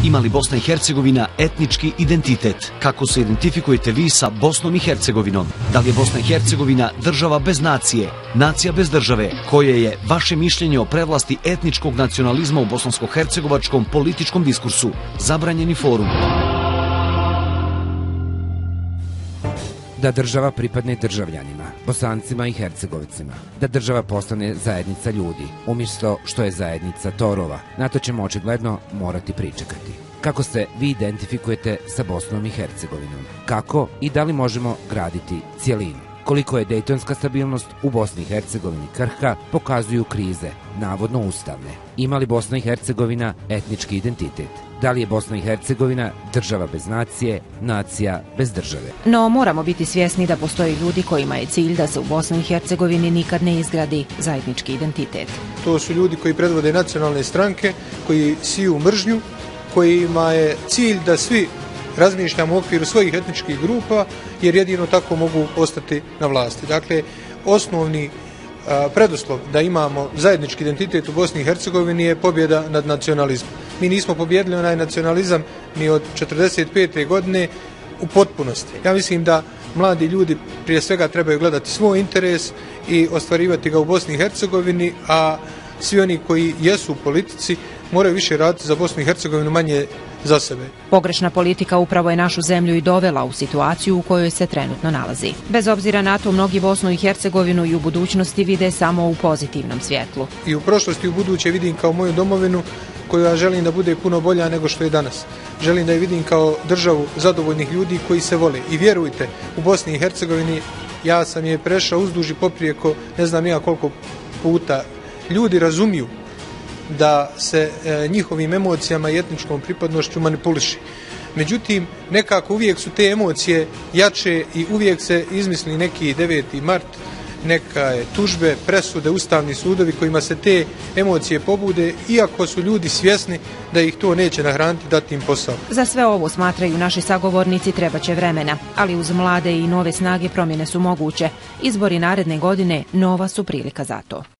Ima li Bosna i Hercegovina etnički identitet? Kako se identifikujete vi sa Bosnom i Hercegovinom? Da li je Bosna i Hercegovina država bez nacije, nacija bez države? Koje je vaše mišljenje o prevlasti etničkog nacionalizma u bosansko-hercegovačkom političkom diskursu? Zabranjeni forum. Da država pripadne državljanima, Bosancima i Hercegovcima. Da država postane zajednica ljudi, umjesto što je zajednica torova. Na to ćemo očigledno morati pričekati. Kako se vi identifikujete sa Bosnom i Hercegovinom? Kako i da li možemo graditi cijelinu? Koliko je dejtonska stabilnost u Bosni i Hercegovini krhka, pokazuju krize, navodno ustavne. Ima li Bosna i Hercegovina etnički identitet? Da li je Bosna i Hercegovina država bez nacije, nacija bez države? No, moramo biti svjesni da postoje ljudi kojima je cilj da se u Bosni i Hercegovini nikad ne izgradi zajednički identitet. To su ljudi koji predvode nacionalne stranke, koji siju mržnju, kojima je cilj da svi razmišljamo u okviru svojih etničkih grupa, jer jedino tako mogu ostati na vlasti. Dakle, osnovni preduslov da imamo zajednički identitet u Bosni i Hercegovini je pobjeda nad nacionalizmom. Mi nismo pobjedili onaj nacionalizam ni od 1945. godine u potpunosti. Ja mislim da mladi ljudi prije svega trebaju gledati svoj interes i ostvarivati ga u Bosni i Hercegovini, a svi oni koji jesu u politici moraju više raditi za Bosnu i Hercegovinu, manje za sebe. Pogrešna politika upravo je našu zemlju i dovela u situaciju u kojoj se trenutno nalazi. Bez obzira na to, mnogi Bosnu i Hercegovinu i u budućnosti vide samo u pozitivnom svjetlu. I u prošlosti i u buduće vidim kao moju domovinu koju ja želim da bude puno bolja nego što je danas. Želim da je vidim kao državu zadovoljnih ljudi koji se vole. I vjerujte, u Bosni i Hercegovini ja sam je prešao uzduž i poprijeko, ne znam ja koliko puta. Ljudi razumiju da se njihovim emocijama i etničkom pripadnošću manipuliši. Međutim, nekako uvijek su te emocije jače i uvijek se izmisli neki 9. mart, neka tužbe, presude, ustavni sudovi kojima se te emocije pobude, iako su ljudi svjesni da ih to neće nahraniti, dati im posao. Za sve ovo, smatraju naši sagovornici, trebaće vremena, ali uz mlade i nove snage promjene su moguće. Izbori naredne godine nova su prilika za to.